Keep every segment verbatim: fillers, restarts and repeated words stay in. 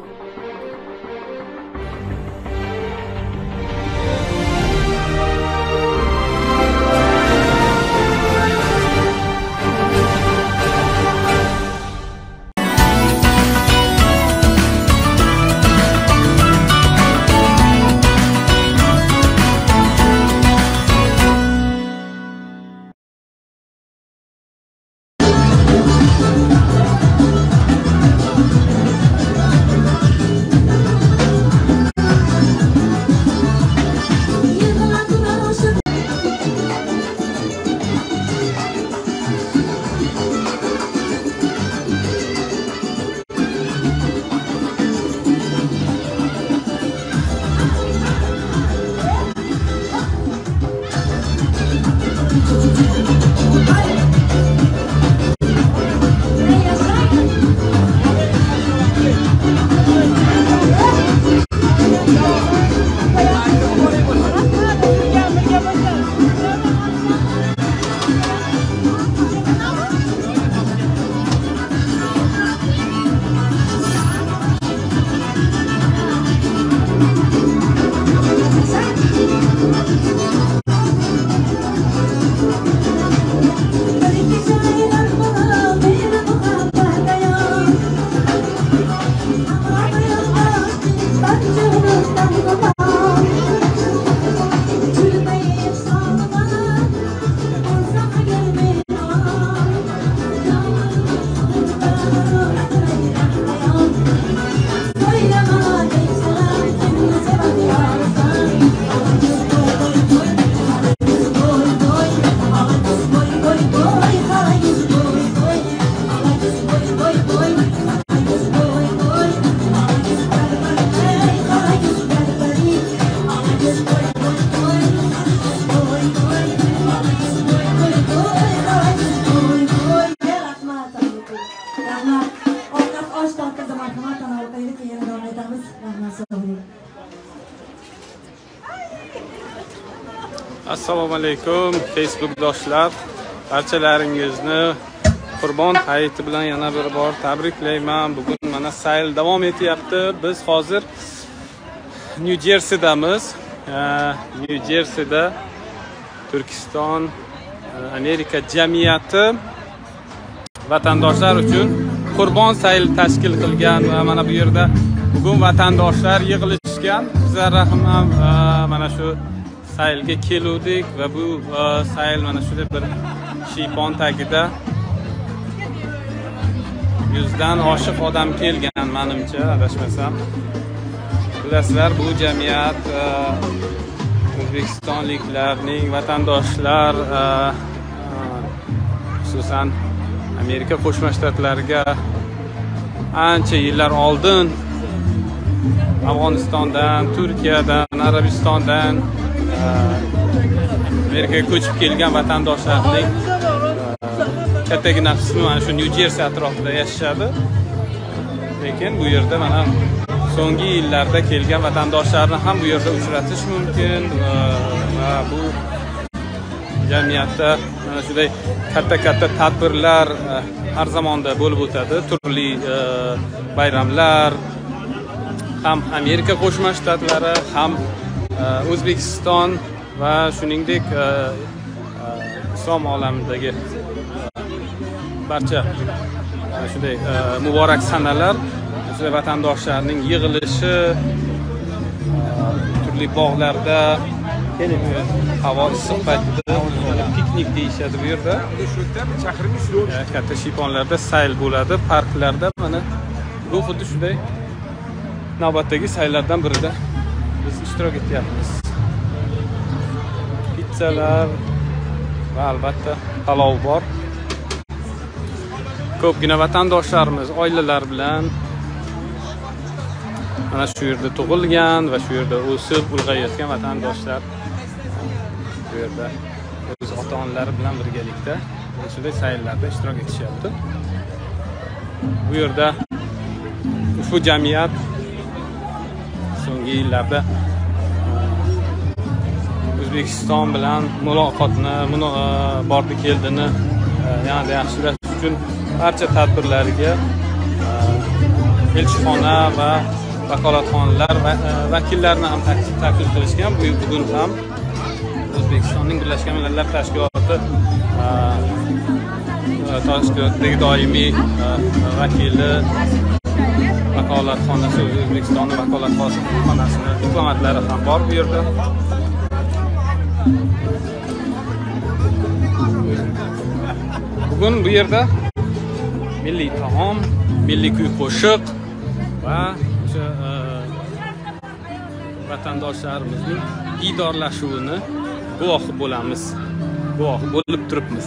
Assalomu alaykum Facebook do'stlar. Barchalaringizni Qurbon hayiti bilan yana bir bor tabriklayman. Bugun mana sayl davom etyapti. Biz hozir New Jersey'damiz. New Jersey'da Turkiston Amerika jamiyati vatandoshlar uchun Qurbon sayl tashkil qilgan va mana bu yerda bugun vatandoshlar yig'ilishgan. Bizlar ham mana shu saylga keluvdik va bu sayl mana shunday bir shiypon tagida yuzdan oshiq odam kelgan menimcha, adashmasam. Bilasizlar, bu jamiyat O'zbekistonliklarning vatandoshlar, xususan Amerika Qo'shma Shtatlariga ancha yillar oldin Afg'onistondan, Turkiyadan, Arabistondan Amerikaga ko'chib kelgan vatandoshlarning kattagina qismi mana shu New Jersey atrofida yashashadi. Lekin bu yerda mana so'nggi yillarda kelgan vatandoshlarni ham bu yerda uchratish mumkin va bu jamiyatda mana shunday katta-katta tadbirlar har zamonda bo'lib o'tadi. Turli bayramlar ham Amerika Qo'shma Shtatlari, ham O'zbekiston va shuningdek islom olamidagi barcha shunday muborak sanalar, shunday vatandoshlarning yig'ilishi, turli bog'larda havo issiq paytida piknik deyishadi bu yerda. Katta shiyponlarda sayl bo'ladi, parklarda. Mana bu xuddi shunday navbatdagi saylardan birida biz ishtirok etyapmiz. Pizzalar va albatta palov bor. Ko'pgina vatandoshlarimiz oilalar bilan mana shu yerda tug'ilgan va shu yerda o'sib ulg'ayayotgan vatandoshlar bu yerda o'z ota-onalari bilan birgalikda shunday sayllarda ishtirok etishyapti. Bu yerda ushbu jamiyat so'nggi yillarda O'zbekiston bilan muloqotni, bordi keldini yanada yaxshilash uchun barcha tadbirlarga elchixona va vakolatxonalar va vakillarni ham taklif qilishgan. Bugun ham O'zbekistonning Birlashgan Millatlar Tashkiloti tashkilotidagi doimiy vakili vakolatxonasi, O'zbekistonning vakolatxonasini diplomatlari ham bor bu yerda. Bugun bu yerda milliy taom, milliy kuy-qo'shiq va o'sha vatandoshlarimizning diydorlashuvini guvohi bo'lamiz, guvohi bo'lib turibmiz.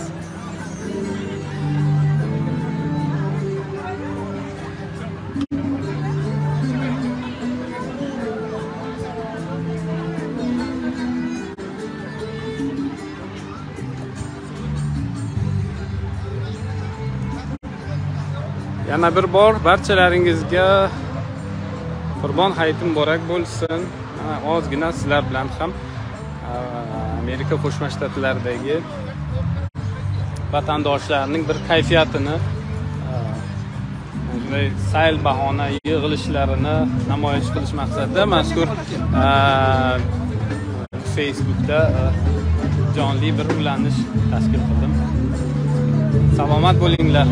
Yana bir bor barchalaringizga Qurbon hayiti muborak bo'lsin. Ozgina sizlar bilan ham Amerika Qo'shma Shtatlaridagi vatandoshlarning bir kayfiyatini, shunday sayl bahona yig'ilishlarini namoyish qilish maqsadida mazkur Facebookda jonli bir ulanish tashkil qildim. Salomat bo'linglar.